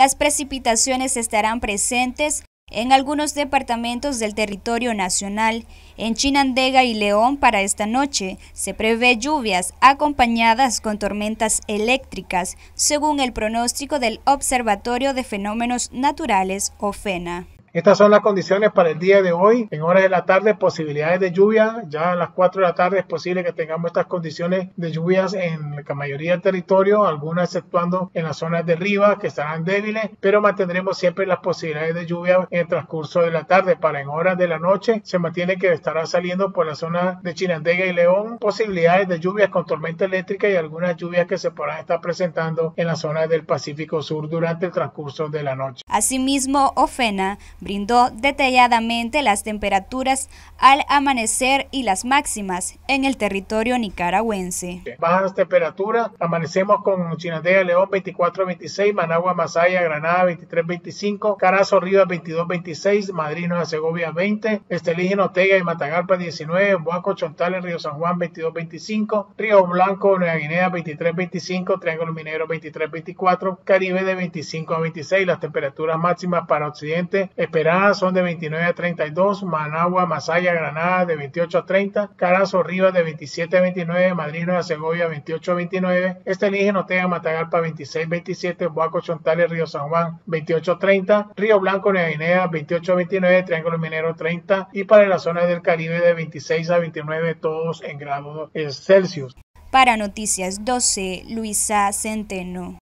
Las precipitaciones estarán presentes en algunos departamentos del territorio nacional. En Chinandega y León para esta noche se prevé lluvias acompañadas con tormentas eléctricas, según el pronóstico del Observatorio de Fenómenos Naturales, OFENA. Estas son las condiciones para el día de hoy. En horas de la tarde, posibilidades de lluvia. Ya a las 4 de la tarde es posible que tengamos estas condiciones de lluvias en la mayoría del territorio, algunas exceptuando en las zonas de Rivas que estarán débiles, pero mantendremos siempre las posibilidades de lluvia en el transcurso de la tarde. Para en horas de la noche se mantiene que estará saliendo por la zona de Chinandega y León posibilidades de lluvias con tormenta eléctrica y algunas lluvias que se podrán estar presentando en la zona del Pacífico Sur durante el transcurso de la noche. Asimismo, OFENA brindó detalladamente las temperaturas al amanecer y las máximas en el territorio nicaragüense. Bajas temperaturas, amanecemos con Chinandega, León 24-26, Managua, Masaya, Granada 23-25, Carazo, Rivas 22-26, Madrid, Nueva Segovia 20, Estelí, Notega y Matagalpa 19, Boaco, Chontales, Río San Juan 22-25, Río Blanco, Nueva Guinea 23-25, Triángulo Minero 23-24, Caribe de 25 a 26, las temperaturas máximas para occidente esperadas son de 29 a 32, Managua, Masaya, Granada de 28 a 30, Carazo, Rivas de 27 a 29, Madrid, Nueva Segovia 28 a 29, Estelí, Notega, Matagalpa 26 a 27, Boaco, Chontales, Río San Juan 28 a 30, Río Blanco, Nueva Guinea 28 a 29, Triángulo Minero 30 y para la zona del Caribe de 26 a 29, todos en grados Celsius. Para Noticias 12, Luisa Centeno.